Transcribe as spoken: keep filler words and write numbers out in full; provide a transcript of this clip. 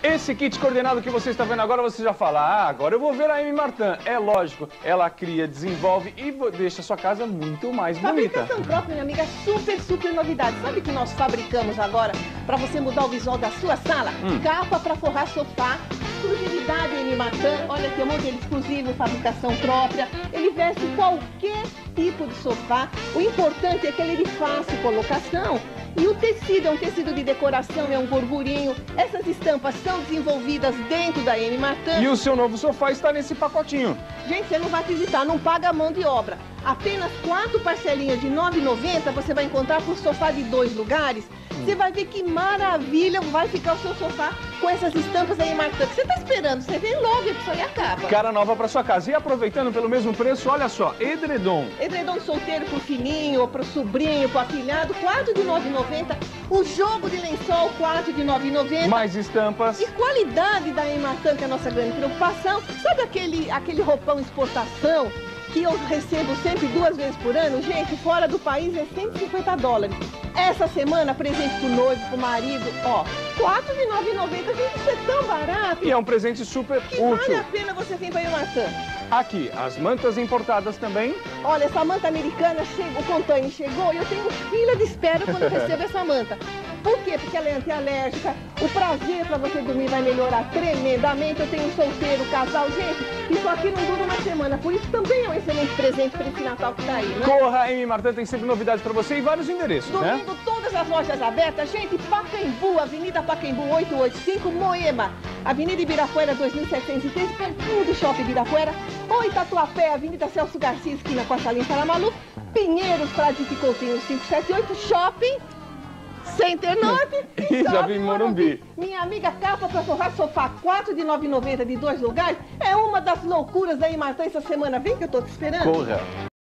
Esse kit coordenado que você está vendo agora, você já fala, ah, agora eu vou ver a Amy Martin. É lógico, ela cria, desenvolve e deixa a sua casa muito mais bonita. Fabricação própria, minha amiga, super, super novidade. Sabe o que nós fabricamos agora para você mudar o visual da sua sala? Hum. Capa para forrar sofá, exclusividade Amy Martin. Olha aqui, um modelo exclusivo, fabricação própria. Ele veste qualquer tipo de sofá. O importante é que ele é de fácil colocação. E o tecido é um tecido de decoração, é um gorgurinho. Essas estampas são desenvolvidas dentro da Amy Martin. E o seu novo sofá está nesse pacotinho. Gente, você não vai acreditar, não paga a mão de obra. Apenas quatro parcelinhas de nove reais e noventa centavos você vai encontrar por sofá de dois lugares. Você vai ver que maravilha vai ficar o seu sofá com essas estampas aí marcando. O que você está esperando? Você vem logo e só e acaba. Cara nova para sua casa. E aproveitando pelo mesmo preço, olha só, edredom. Edredom solteiro pro filhinho, ou pro sobrinho, pro afilhado, quatro de nove reais e noventa centavos. O jogo de lençol, quatro de nove reais e noventa centavos. Mais estampas. E qualidade da Amy Martin, que é a nossa grande preocupação. Sabe aquele, aquele roupão exportação que eu recebo sempre duas vezes por ano? Gente, fora do país é cento e cinquenta dólares. Essa semana, presente pro noivo, pro marido, ó, quatro de nove reais e noventa centavos. Gente, isso é tão barato. E é um presente super que útil. Vale a pena você vir para a Amy Martin. Aqui, as mantas importadas também. Olha, essa manta americana, chegou, o container chegou e eu tenho fila de espera quando eu recebo essa manta. Por quê? Porque ela é antialérgica, o prazer para você dormir vai melhorar tremendamente. Eu tenho um solteiro, casal, gente, isso aqui não dura uma semana, por isso também é um excelente presente para esse Natal que tá aí, né? Corra, Amy Martin tem sempre novidades para você e vários endereços, Domingo, né? todas as lojas abertas, gente, Pacaembu, Avenida Pacaembu oitocentos e oitenta e cinco, Moema, Avenida Ibirapuera dois mil setecentos e três, pertinho do Shopping Ibirapuera, ou Tatuapé, Avenida Celso Garcia, esquina com a Salim Saramalu, Pinheiros, Frade de Coutinho quinhentos e setenta e oito, Shopping Center Norte e Shopping Morumbi. Minha amiga, capa para forrar sofá, quatro de nove reais e noventa centavos de dois lugares, é uma das loucuras da Amy Martin essa semana. Vem que eu tô te esperando. Corra.